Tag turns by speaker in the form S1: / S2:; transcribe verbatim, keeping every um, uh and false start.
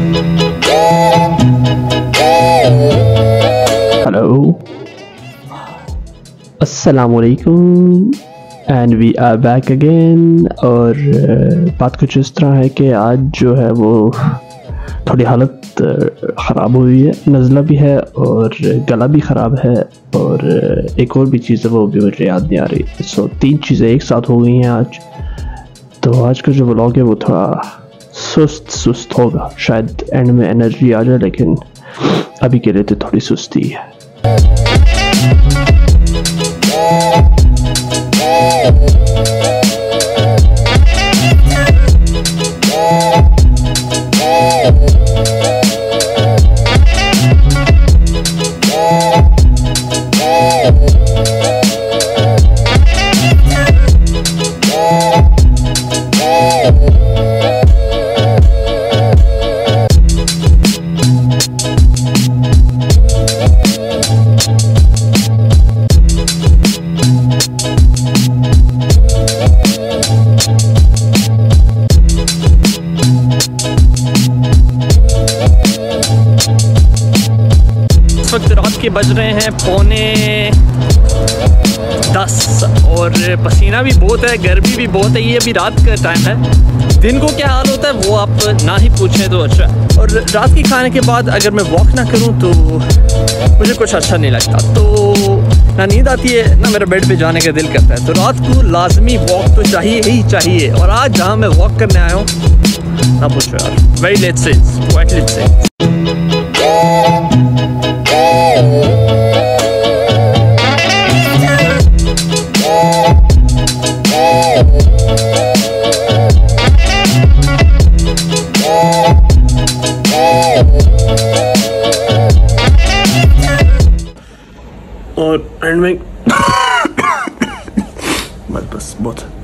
S1: Hello, Assalamualaikum and we are back again। और बात कुछ इस तरह है कि आज जो है वो थोड़ी हालत ख़राब हुई है, नज़ला भी है और गला भी ख़राब है और एक और भी चीज़ है वो भी मुझे याद नहीं आ रही। सो तीन चीज़ें एक साथ हो गई हैं आज। तो आज का जो व्लॉग है वो थोड़ा सुस्त सुस्त होगा, शायद एंड में एनर्जी आ जाए, लेकिन अभी के लिए तो थोड़ी सुस्ती है।
S2: इस वक्त रात के बज रहे हैं पौने दस और पसीना भी बहुत है, गर्मी भी बहुत है। ये अभी रात का टाइम है। दिन को क्या हाल होता है वो आप ना ही पूछें तो अच्छा। और रात के खाने के बाद अगर मैं वॉक ना करूं तो मुझे कुछ अच्छा नहीं लगता, तो ना नींद आती है ना मेरा बेड पे जाने का दिल करता है। तो रात को लाजमी वॉक तो चाहिए ही चाहिए। और आज जहाँ मैं वॉक करने आया हूँ ना पूछो यार, वेरी लेट से क्वाइट लेट से। और एंड में बस बस बहुत